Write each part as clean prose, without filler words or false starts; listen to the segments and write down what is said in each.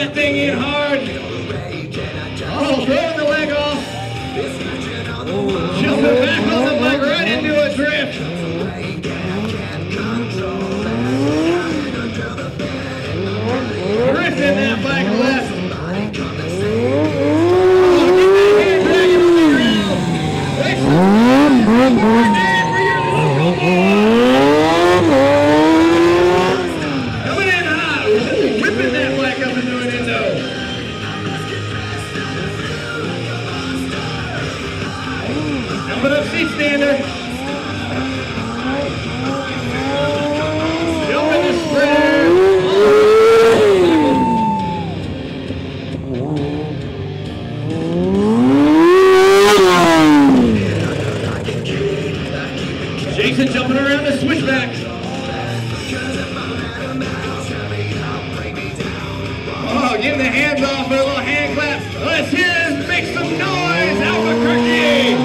that thing in hard. Oh, throwing the leg off. Jumping back on the leg right into a drift. Drifting that bike left. Coming in hot, whipping that bike up into an endo. Jumping up seat stander. Jumping the spreader. Jason jumping around the switchback. Oh, getting the hands off with a little hand clap. Let's hear this, make some noise, Albuquerque!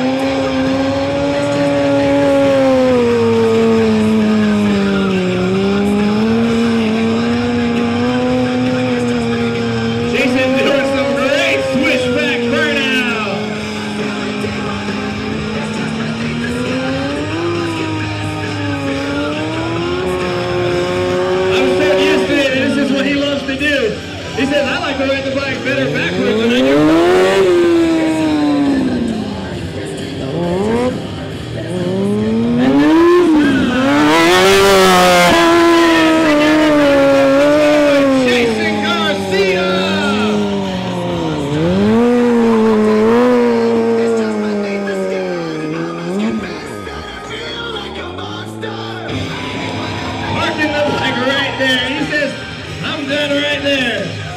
Jason doing some great switchback burnout. I was telling you yesterday that this is what he loves to do. He says, I like to ride the bike better backwards than I do forward. Jason Garcia! Parking the bike right there. He says, I'm done right there.